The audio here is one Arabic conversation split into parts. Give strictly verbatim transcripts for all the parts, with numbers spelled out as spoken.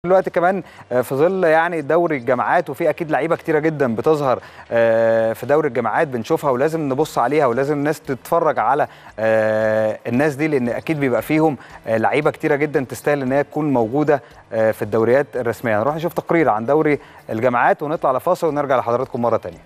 دلوقتي كمان في ظل يعني دوري الجامعات، وفي اكيد لعيبه كتيره جدا بتظهر في دوري الجامعات بنشوفها ولازم نبص عليها ولازم الناس تتفرج على الناس دي، لان اكيد بيبقى فيهم لعيبه كتيره جدا تستاهل ان هي تكون موجوده في الدوريات الرسميه. نروح نشوف تقرير عن دوري الجامعات ونطلع لفاصل ونرجع لحضراتكم مره ثانيه.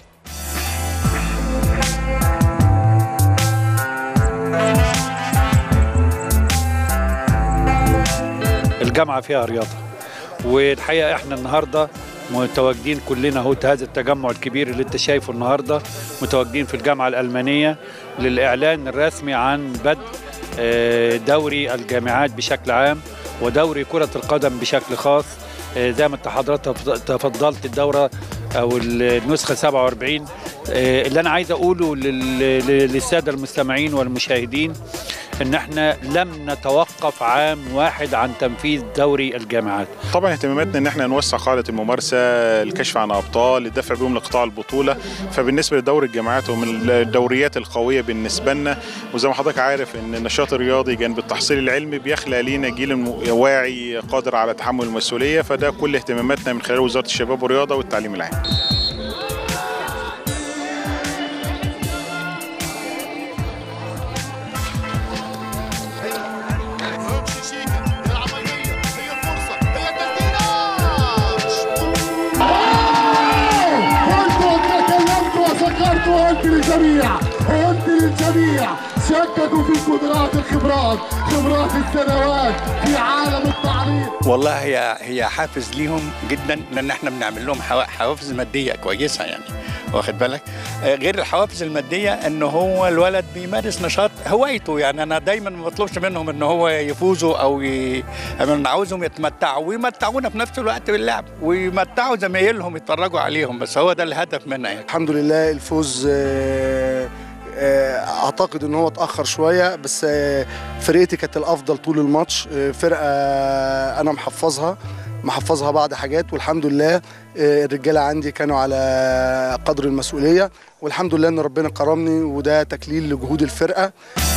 الجامعه فيها رياضه، والحقيقه احنا النهارده متواجدين كلنا اهو، هذا التجمع الكبير اللي انت شايفه النهارده متواجدين في الجامعه الالمانيه للاعلان الرسمي عن بدء دوري الجامعات بشكل عام ودوري كره القدم بشكل خاص. زي ما انت حضرتك تفضلت، الدوره او النسخه سبعة وأربعين. اللي انا عايز اقوله للساده المستمعين والمشاهدين ان احنا لم نتوقف عام واحد عن تنفيذ دوري الجامعات. طبعا اهتماماتنا ان احنا نوسع قاعده الممارسه، الكشف عن ابطال، الدفع بهم لقطاع البطوله. فبالنسبه لدوري الجامعات ومن الدوريات القويه بالنسبه لنا، وزي ما حضرتك عارف ان النشاط الرياضي جنب التحصيل العلمي بيخلق لينا جيل واعي قادر على تحمل المسؤوليه، فده كل اهتماماتنا من خلال وزاره الشباب والرياضه والتعليم العام. قلت للجميع قلت للجميع شككوا في قدرات الخبرات خبرات السنوات في عالم التعليم. والله هي هي حافز ليهم جدا، لان احنا بنعمل لهم حوافز ماديه كويسه، يعني واخد بالك. غير الحوافز الماديه ان هو الولد بيمارس نشاط هوايته، يعني انا دايما ما بطلبش منهم ان هو يفوزوا او ي... انا عاوزهم يتمتعوا ويمتعونا في نفس الوقت باللعب ويمتعوا زمايلهم يتفرجوا عليهم، بس هو ده الهدف منها يعني. الحمد لله الفوز اعتقد ان هو اتاخر شويه، بس فرقتي كانت الافضل طول الماتش. فرقه انا محفظها محفظها بعض حاجات، والحمد لله الرجاله عندي كانوا على قدر المسؤوليه، والحمد لله ان ربنا كرمني، وده تكليل لجهود الفرقه.